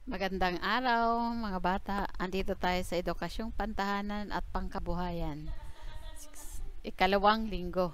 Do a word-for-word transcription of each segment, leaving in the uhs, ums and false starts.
Magandang araw mga bata. Andito tayo sa edukasyong pantahanan at pangkabuhayan. Ikalawang linggo.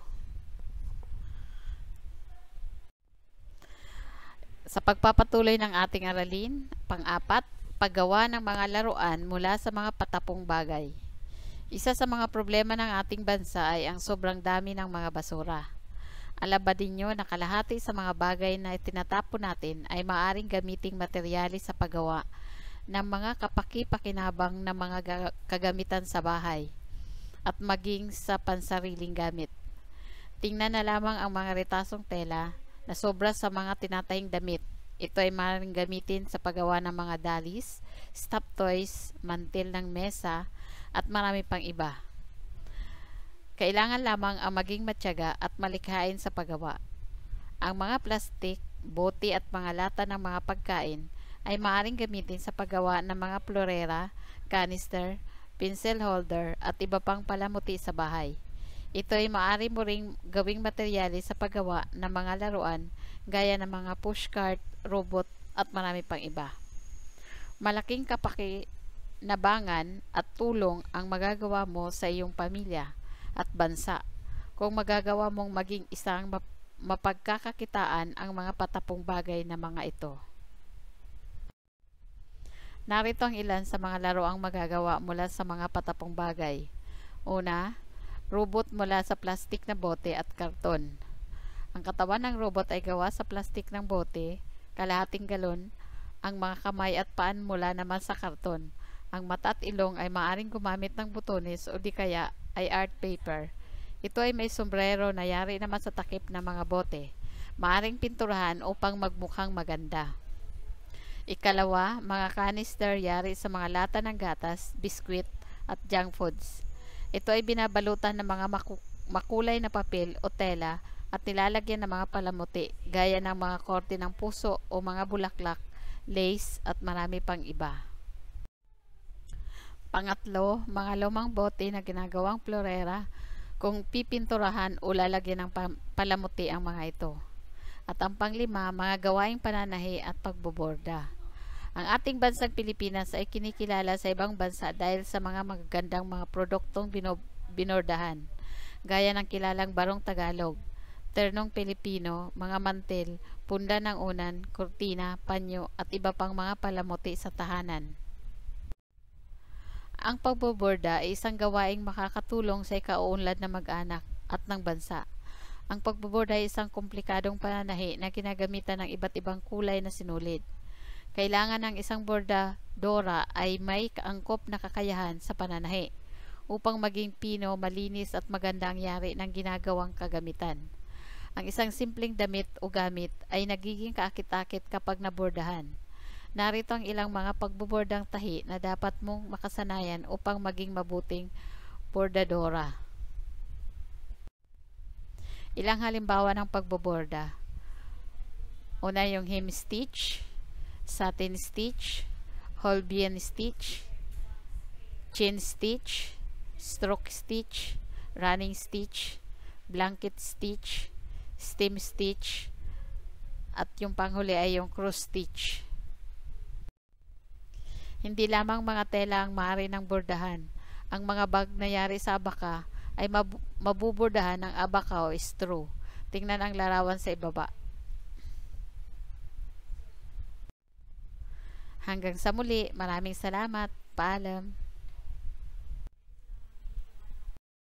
Sa pagpapatuloy ng ating aralin, pang-apat, paggawa ng mga laruan mula sa mga patapong bagay. Isa sa mga problema ng ating bansa ay ang sobrang dami ng mga basura. Alam ba ninyo na kalahati sa mga bagay na tinatapon natin ay maaaring gamiting materyales sa paggawa ng mga kapaki-pakinabang na mga kagamitan sa bahay at maging sa pansariling gamit. Tingnan na lamang ang mga retasong tela na sobra sa mga tinatahing damit. Ito ay maaaring gamitin sa paggawa ng mga dalis, stop toys, mantil ng mesa at marami pang iba. Kailangan lamang ang maging matyaga at malikhain sa paggawa. Ang mga plastik, bote at mga lata ng mga pagkain ay maaaring gamitin sa paggawa ng mga florera, canister, pencil holder at iba pang palamuti sa bahay. Ito ay maaari mo ring gawing materyales sa paggawa ng mga laruan gaya ng mga pushcart, robot at marami pang iba. Malaking kapakinabangan at tulong ang magagawa mo sa iyong pamilya at bansa kung magagawa mong maging isang mapagkakakitaan ang mga patapong bagay na mga ito. Narito ang ilan sa mga laruang magagawa mula sa mga patapong bagay. Una, robot mula sa plastik na bote at karton. Ang katawan ng robot ay gawa sa plastik ng bote, kalahating galon, ang mga kamay at paan mula naman sa karton. Ang mata at ilong ay maaaring gumamit ng butones o di kaya ay art paper. Ito ay may sombrero na yari naman sa takip ng mga bote. Maaring pinturahan upang magmukhang maganda. Ikalawa, mga canister yari sa mga lata ng gatas, biskwit at junk foods. Ito ay binabalutan ng mga maku makulay na papel o tela at nilalagyan ng mga palamuti gaya ng mga korte ng puso o mga bulaklak, lace at marami pang iba. Pangatlo, mga lumang bote na ginagawang florera kung pipinturahan o lalagyan ng palamuti ang mga ito. At ang panglima, mga gawaing pananahi at pagboborda. Ang ating bansang Pilipinas ay kinikilala sa ibang bansa dahil sa mga magagandang mga produktong binordahan, gaya ng kilalang barong Tagalog, ternong Pilipino, mga mantel, punda ng unan, kurtina, panyo at iba pang mga palamuti sa tahanan. Ang pagboborda ay isang gawaing makakatulong sa ikauunlad ng mag-anak at ng bansa. Ang pagboborda ay isang komplikadong pananahi na ginagamitan ng iba't ibang kulay na sinulid. Kailangan ng isang bordadora ay may kaangkop na kakayahan sa pananahi upang maging pino, malinis at maganda ang yari ng ginagawang kagamitan. Ang isang simpleng damit o gamit ay nagiging kaakit-akit kapag nabordahan. Narito ang ilang mga pagbobordang tahi na dapat mong makasanayan upang maging mabuting bordadora. Ilang halimbawa ng pagboborda. Una yung hem stitch, satin stitch, Holbein stitch, chain stitch, stroke stitch, running stitch, blanket stitch, stem stitch, at yung panghuli ay yung cross stitch. Hindi lamang mga tela ang maaari ng bordahan. Ang mga bag na yari sa abaka ay mab mabubordahan ng abaka o straw. Tingnan ang larawan sa ibaba. Hanggang sa muli, maraming salamat. Paalam.